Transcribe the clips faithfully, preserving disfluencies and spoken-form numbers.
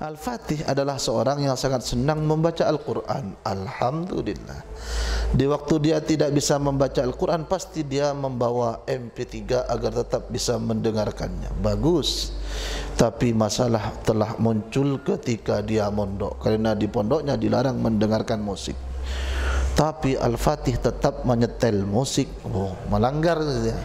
Al-Fatih adalah seorang yang sangat senang membaca Al-Quran. Alhamdulillah. Di waktu dia tidak bisa membaca Al-Quran, pasti dia membawa M P tiga agar tetap bisa mendengarkannya. Bagus. Tapi masalah telah muncul ketika dia mondok, karena di pondoknya dilarang mendengarkan musik. Tapi Al-Fatih tetap menyetel musik. Oh, melanggar dia.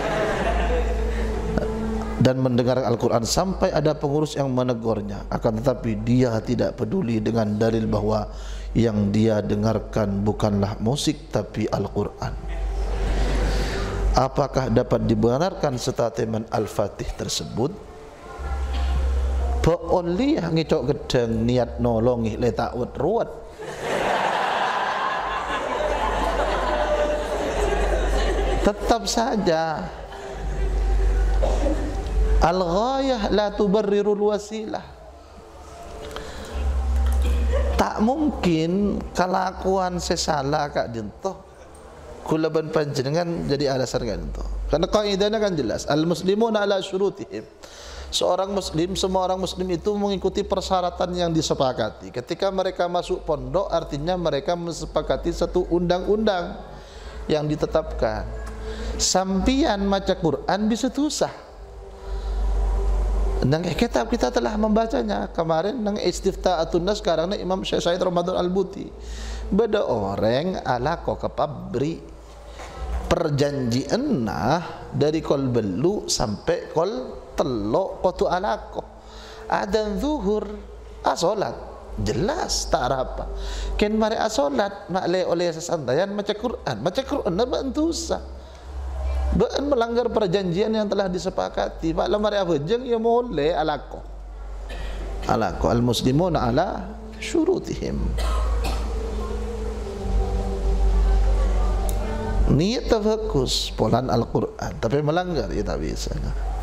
Dan mendengar Al-Quran sampai ada pengurus yang menegurnya. Akan tetapi dia tidak peduli dengan dalil bahwa yang dia dengarkan bukanlah musik tapi Al-Quran. Apakah dapat dibenarkan statement Al-Fatih tersebut? Peoli yang ngicok gedeng niat nolongi letak wet ruwet. Tetap saja al-ghayah la tubarrirul wasilah. Tak mungkin kelakuan sesala kak dinto kulaban panjenengan jadi alasan kak dinto. Karena kaidahnya kan jelas, al-muslimuna ala syurutihim. Seorang muslim, semua orang muslim itu mengikuti persyaratan yang disepakati. Ketika mereka masuk pondok, artinya mereka mensepakati satu undang-undang yang ditetapkan. Sampian maca Quran bisa tusah. Nang kitab kita telah membacanya kemarin nang Istifta'atun Nas, sekarang nang Imam Syekh Said Ramadan Al-Buti. Beda orang ala ko kepabri perjanjian nah dari kol belu sampai kol telok kotu alako adan zuhur asolat jelas tak apa ken mari asolat makle oleh sesantayan maca Quran maca Quran na bantusa bukan melanggar perjanjian yang telah disepakati. Maklum mari apa jeng ya boleh alako. Alako al-muslimun ala syurutihim. Niat tafakus polan Al-Quran tapi melanggar ya tak bisa.